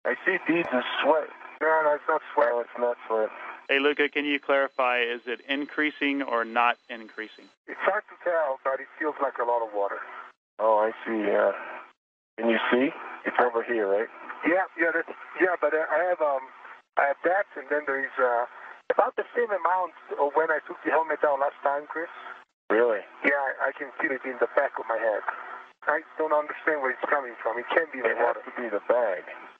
I see beads of sweat. No, it's not sweat. No, it's not sweat. Hey, Luca, can you clarify, is it increasing or not increasing? It's hard to tell, but it feels like a lot of water. Oh, I see, yeah. Can you see? It's over here, right? Yeah, but I have that, and then there is about the same amount of when I took the helmet down last time, Chris. Really? Yeah, I can feel it in the back of my head. I don't understand where it's coming from. It can't be the water. It has to be the bag.